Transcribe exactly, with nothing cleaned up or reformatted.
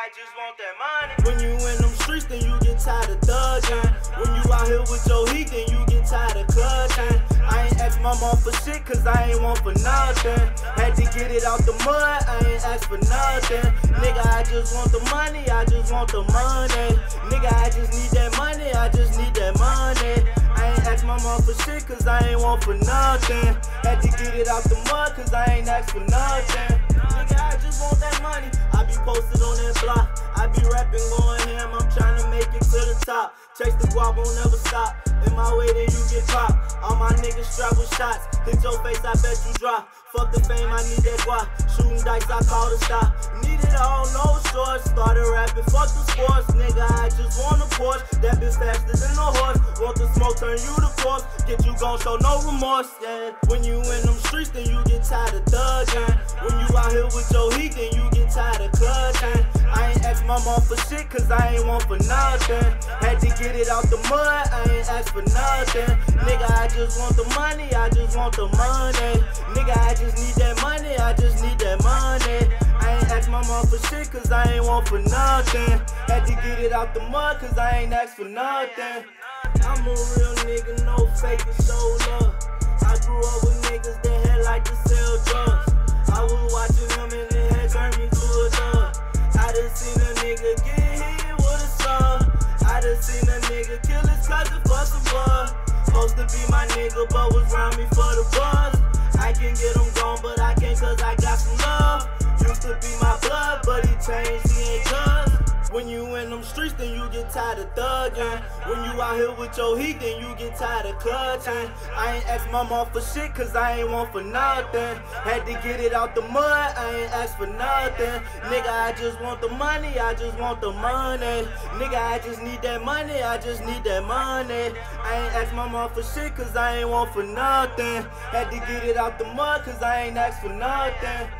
I just want that money. When you in them streets, then you get tired of thugging. When you out here with your heat, then you get tired of clutching. I ain't ask my mom for shit, cause I ain't want for nothing. Had to get it out the mud, I ain't ask for nothing. Nigga, I just want the money, I just want the money. Nigga, I just need that money, I just need that money. I ain't ask my mom for shit, cause I ain't want for nothing. Had to get it out the mud, cause I ain't ask for nothing. Nigga, I just want that money. I be posted on that block, I be rapping, going ham, I'm trying to make it to the top. Chase the guap, won't never stop. In my way, then you get popped. All my niggas strapped with shots. Hit your face, I bet you drop. Fuck the fame, I need that guap. Shooting dice, I call the stop. Need it all, no shorts. Started rapping, fuck the sports. Nigga, I just want a Porsche. That bitch faster than a horse. Want the smoke, turn you to corpse. Get you gon' show no remorse, yeah. When you in them streets, then you get tired of thugging. When you out here with your heat, then you get tired of clutching. I ain't ask my mom for shit, cause I ain't want for nothing. Had to get it out the mud, I ain't ask for nothing. Nigga, I just want the money, I just want the money. Nigga, I just need that money, I just need that money. I ain't ask my mom for shit, cause I ain't want for nothing. Had to get it out the mud, cause I ain't asked for nothing. I'm a real nigga, no faking, show love. I grew up with niggas that had like to sell drugs. I was watching them and it had turned me to a dog. I done seen a nigga get hit with a song. I done seen a nigga kill his cousin for some blood. Supposed to be my nigga, but was round me for the buzz. I can get him gone, but I can't cause I got some love. Used to be my blood, but he changed, he ain't cuz. When you in them streets, then you get tired of thugging. When you out here with your heat, then you get tired of clutching. I ain't ask my mom for shit, cause I ain't want for nothing. Had to get it out the mud, I ain't ask for nothing. Nigga, I just want the money, I just want the money. Nigga, I just need that money, I just need that money. I ain't ask my mom for shit, cause I ain't want for nothing. Had to get it out the mud, cause I ain't asked for nothing.